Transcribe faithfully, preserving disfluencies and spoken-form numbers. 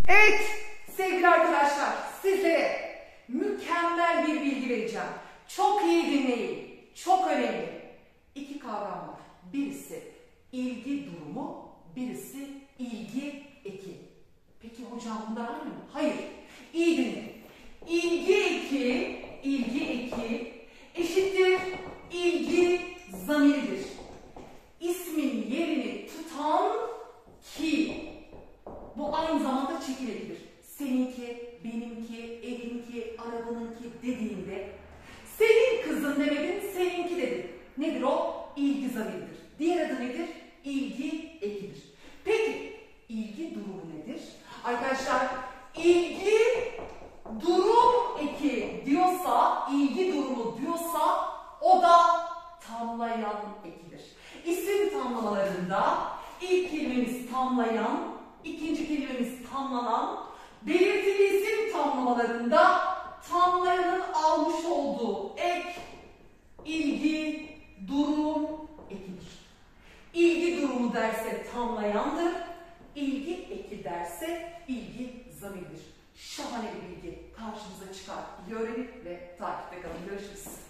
Evet sevgili arkadaşlar, sizlere mükemmel bir bilgi vereceğim. Çok iyi dinleyin. Çok önemli. İki kavram var. Birisi ilgi durumu, birisi ilgi eki. Peki hocam bunlar aynı mı? Hayır. İyi dinleyin. İlgi eki, ilgi eki eşittir ilgi zamiridir. İsmin yerini tutan ki. Bu aynı zamanda çekil ekidir. Seninki, benimki, evinki, arabanınki dediğinde senin kızın demedin, seninki dedin. Nedir o? İlgi zamiridir. Diğer adı nedir? İlgi ekidir. Peki ilgi durumu nedir? Arkadaşlar ilgi durum eki diyorsa, ilgi durumu diyorsa o da tamlayan ekidir. İsim tamlamalarında ilk kelimemiz tamlayan, ikinci kelimemiz tamlanan, belirtili isim tamlamalarında tamlayanın almış olduğu ek ilgi durum ekidir. İlgi durumu derse tamlayandır, ilgi eki derse ilgi zamiridir. Şahane bir bilgi karşımıza çıkar. Öğrenin ve takipte kalın. Görüşürüz.